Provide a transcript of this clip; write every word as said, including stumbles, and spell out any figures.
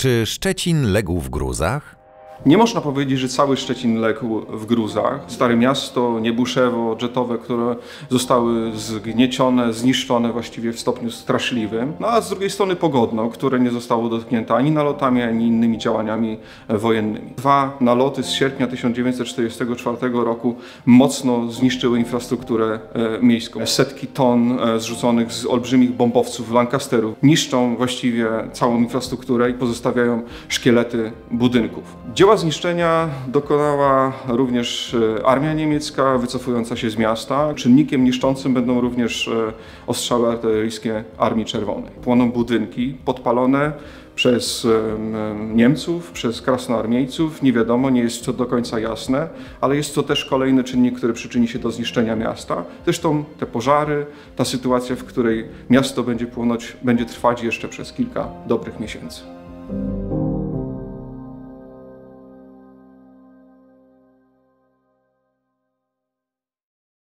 Czy Szczecin legł w gruzach? Nie można powiedzieć, że cały Szczecin legł w gruzach. Stare Miasto, Niebuszewo, Dżetowe, które zostały zgniecione, zniszczone właściwie w stopniu straszliwym. No a z drugiej strony Pogodno, które nie zostało dotknięte ani nalotami, ani innymi działaniami wojennymi. Dwa naloty z sierpnia tysiąc dziewięćset czterdziestego czwartego roku mocno zniszczyły infrastrukturę miejską. Setki ton zrzuconych z olbrzymich bombowców Lancasterów niszczą właściwie całą infrastrukturę i pozostawiają szkielety budynków. Dzieła zniszczenia dokonała również armia niemiecka wycofująca się z miasta. Czynnikiem niszczącym będą również ostrzały artyleryjskie Armii Czerwonej. Płoną budynki podpalone przez Niemców, przez krasnoarmiejców. Nie wiadomo, nie jest to do końca jasne, ale jest to też kolejny czynnik, który przyczyni się do zniszczenia miasta. Zresztą te pożary, ta sytuacja, w której miasto będzie płonąć, będzie trwać jeszcze przez kilka dobrych miesięcy.